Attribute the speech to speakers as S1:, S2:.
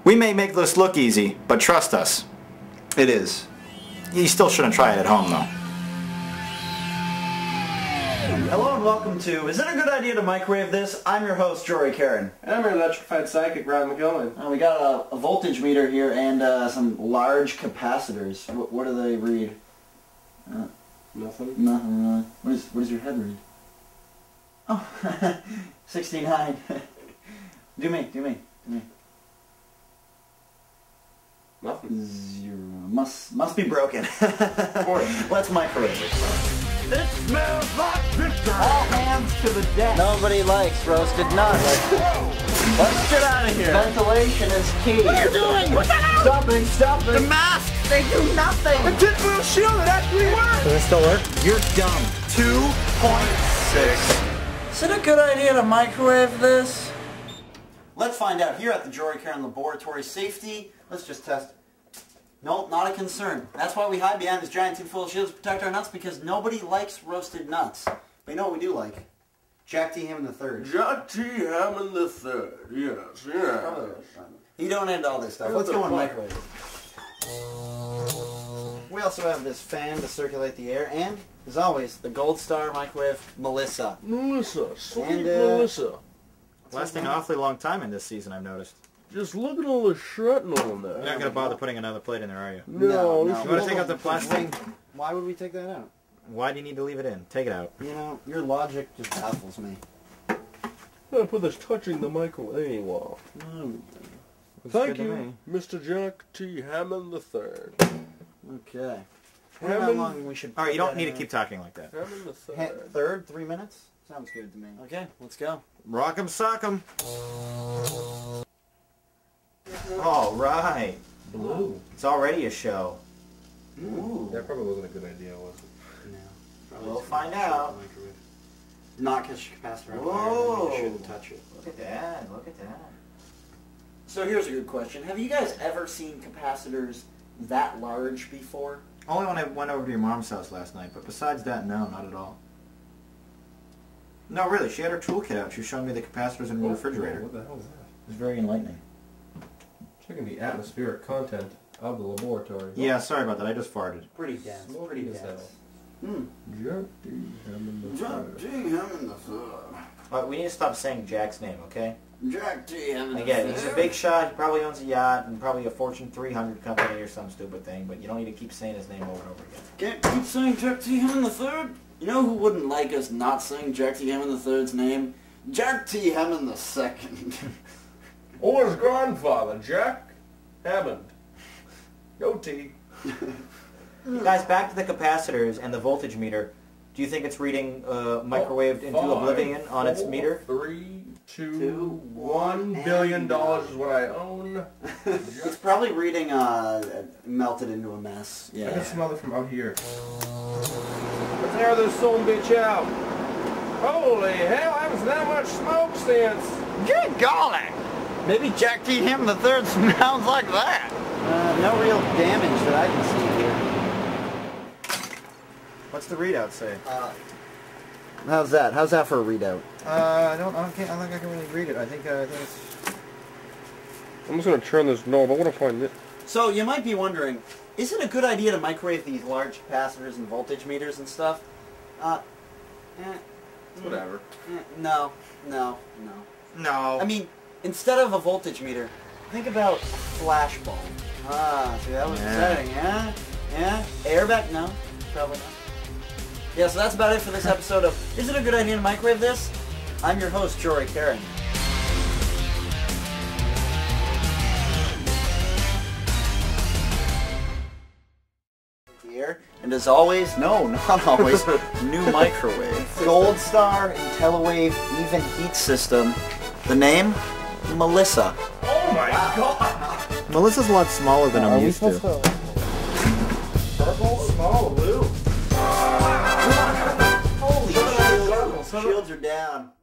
S1: We may make this look easy, but trust us, it is. You still shouldn't try it at home, though.
S2: Hello and welcome to Is It a Good Idea to Microwave This? I'm your host, Jory Caron.
S3: And I'm your electrified psychic, Ron McGowan.
S2: We got a voltage meter here and some large capacitors. What do they read?
S3: Nothing.
S2: Nothing really. What does your head read? Oh, 69. Do me.
S3: Nothing.
S2: 0. Must be broken. Let's microwave it.
S4: It smells like victory!
S2: All hands to the deck. Nobody likes roasted nuts. Let's get out of here. Ventilation is key.
S4: What are you doing? What the hell?
S2: Stop it.
S4: The masks, they do nothing!
S3: The tinfoil shield, it actually works!
S1: Does it still work?
S2: You're dumb. 2.6. Is it a good idea to microwave this? Let's find out here at the Jory Caron Laboratory. Safety, let's just test it. No, not a concern. That's why we hide behind this giant tinfoil shield to protect our nuts, because nobody likes roasted nuts. But you know what we do like? Jack T. Hammond III.
S3: Jack T. Hammond III, yes.
S2: He donated all this stuff. Let's go and microwave it. We also have this fan to circulate the air, and, as always, the Gold Star Microwave Melissa.
S3: Sweet Melissa.
S1: Lasting an awfully long time in this season, I've noticed.
S3: Just look at all the shrapnel in there.
S1: You're not going to bother putting another plate in there, are you?
S2: No.
S1: You want to take out the plastic?
S2: Why would we take that out?
S1: Why do you need to leave it in? Take it out.
S2: You know, your logic just baffles me.
S3: I'm going to put this touching the microwave wall. Thank you, Mr. Jack T. Hammond III.
S2: Okay.
S3: Hammond,
S2: how long we should...
S1: Alright, you don't need to keep talking like that.
S3: Hammond III.
S2: Third? 3 minutes? Sounds good to me. Okay, let's go.
S1: Rock 'em, sock 'em. Alright.
S3: Blue.
S1: It's already a show.
S2: Ooh.
S3: That probably wasn't a good idea, was it?
S2: No.
S1: We'll find out.
S2: Not catch the capacitor.
S1: Whoa.
S2: You shouldn't touch it.
S1: Look at that. Look at that.
S2: So here's a good question. Have you guys ever seen capacitors that large before?
S1: Only when I went over to your mom's house last night, but besides that, no, not at all. No, really, she had her toolkit out. She was showing me the capacitors in the refrigerator.
S3: What the hell is that?
S1: It was very enlightening.
S3: Checking the atmospheric content of the laboratory.
S1: Yeah, sorry about that. I just farted.
S2: Pretty dense. Pretty dense.
S3: Jack T. Hammond
S2: Jack T.
S3: III.
S2: Hammond III.
S1: But we need to stop saying Jack's name, okay?
S2: Jack T. Hammond III.
S1: Again, he's a big shot. He probably owns a yacht and probably a Fortune 300 company or some stupid thing, but you don't need to keep saying his name over and over again.
S2: Can't keep saying Jack T. Hammond III. You know who wouldn't like us not saying Jack T. Hammond III's name? Jack T. Hammond II.
S3: Or his grandfather, Jack Hammond. No T.
S1: Guys, back to the capacitors and the voltage meter. Do you think it's reading microwaved into oblivion on its meter?
S3: 3, 2, $1 billion is what I own.
S2: It's probably reading melted into a mess. Yeah.
S3: I can smell it from out here. Let's air this son bitch out. Holy hell, I haven't seen that much smoke since.
S2: Good golly! Maybe Jack T. Hammond III smells like that. No real damage that I can see here.
S1: What's the readout say?
S2: How's that? How's that for a readout?
S1: I don't think I can really read it. I think it's...
S3: I'm just going to turn this knob. I want to find it.
S2: So, you might be wondering, is it a good idea to microwave these large capacitors and voltage meters and stuff?
S3: Whatever.
S2: No.
S1: No.
S2: I mean, instead of a voltage meter, think about a flash bulb. See, that was exciting, yeah? Yeah? Airbag? No, probably not. Yeah, so that's about it for this episode of Is It a Good Idea to Microwave This? I'm your host, Jory Caron. Here, and as always, no, not always, new microwave. Gold Star IntelliWave Even Heat System. The name? Melissa.
S3: Oh my god!
S1: Melissa's a lot smaller than I'm used to.
S3: Purple, small, blue.
S2: Holy shields are down.